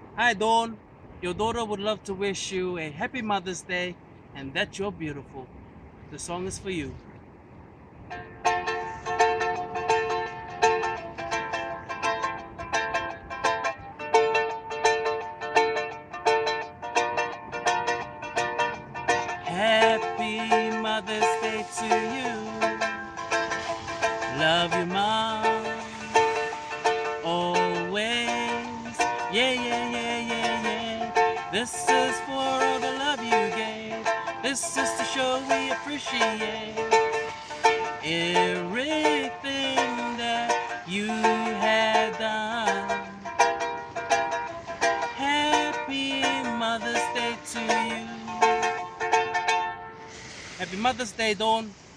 Hi, Dawn. Your daughter would love to wish you a happy Mother's Day and that you're beautiful. The song is for you. Happy Mother's Day to you. Love you, Mom. Always. Yeah, yeah, yeah, yeah, yeah. This is for all the love you gave. This is to show we appreciate everything that you had done. Happy Mother's Day to you. Happy Mother's Day, Dawn.